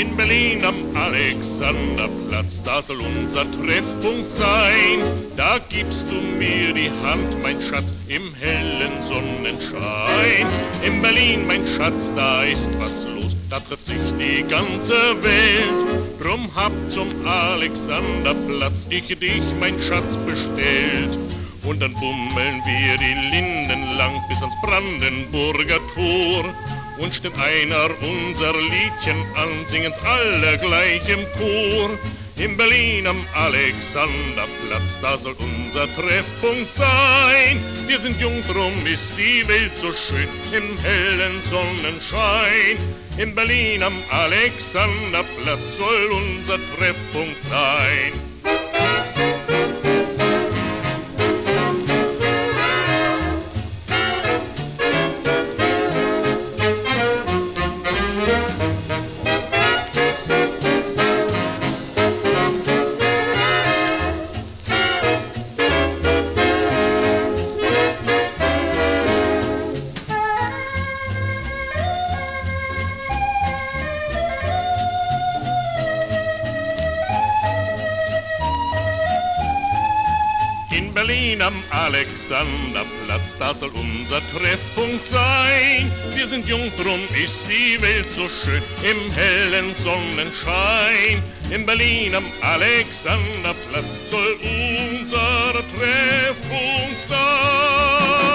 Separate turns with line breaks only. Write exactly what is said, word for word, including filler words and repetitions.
In Berlin am Alexanderplatz, da soll unser Treffpunkt sein. Da gibst du mir die Hand, mein Schatz, im hellen Sonnenschein. In Berlin, mein Schatz, da ist was los, da trifft sich die ganze Welt. Drum hab zum Alexanderplatz ich dich, mein Schatz, bestellt. Und dann bummeln wir die Linden lang bis ans Brandenburger Tor. Und stimmt einer unser Liedchen an, singen's alle gleich im Chor. In Berlin am Alexanderplatz, da soll unser Treffpunkt sein. Wir sind jung, drum ist die Welt so schön im hellen Sonnenschein. In Berlin am Alexanderplatz soll unser Treffpunkt sein. Am Alexanderplatz, da soll unser Treffpunkt sein. Wir sind jung, drum ist die Welt so schön im hellen Sonnenschein. In Berlin am Alexanderplatz soll unser Treffpunkt sein.